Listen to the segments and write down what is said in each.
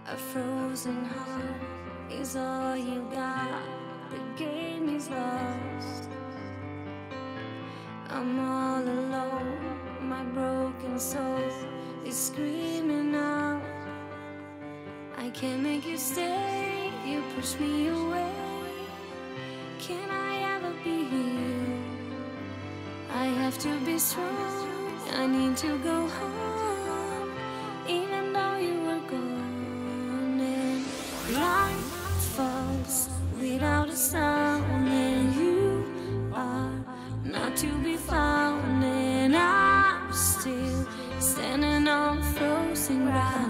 A frozen heart is all you got. The game is lost. I'm all alone. My broken soul is screaming out. I can't make you stay. You push me away. Can I ever be you? I have to be strong. I need to go home, even though you were gone. And light falls without a sound, and you are not to be found. And I'm still standing on frozen ground.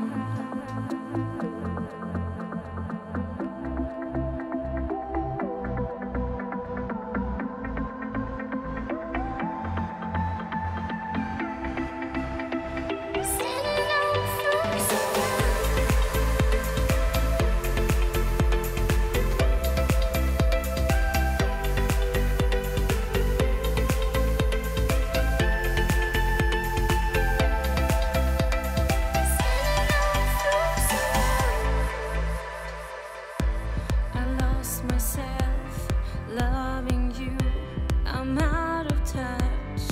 Myself loving you, I'm out of touch,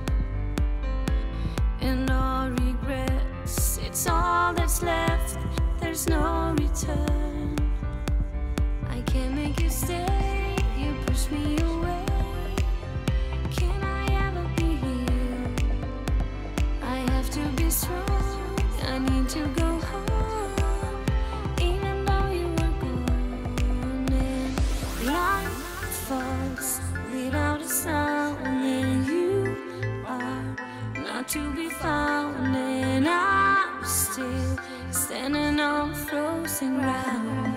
and all regrets, it's all that's left. There's no return. I can't make you stay. You push me away. Can I ever be you? I have to be strong. I need to go home. Falls without a sound, and you are not to be found. And I'm still standing on frozen ground.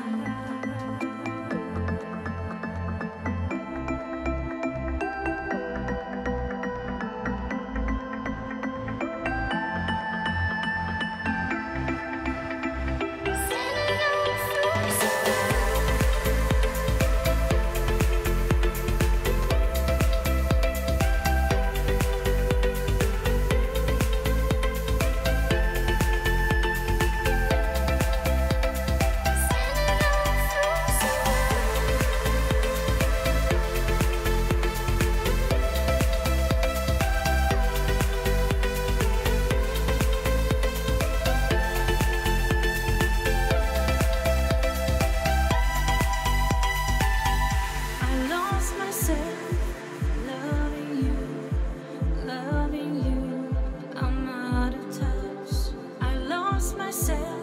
Loving you, I'm out of touch. I lost myself.